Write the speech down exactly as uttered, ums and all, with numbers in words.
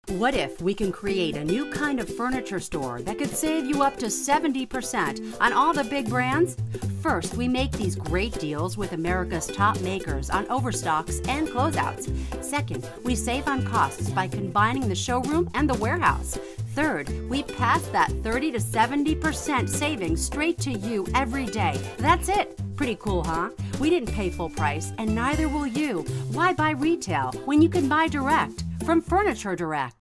What if we can create a new kind of furniture store that could save you up to seventy percent on all the big brands? First, we make these great deals with America's top makers on overstocks and closeouts. Second, we save on costs by combining the showroom and the warehouse. Third, we pass that thirty to seventy percent savings straight to you every day. That's it. Pretty cool, huh? We didn't pay full price, and neither will you. Why buy retail when you can buy direct from Furniture Direct?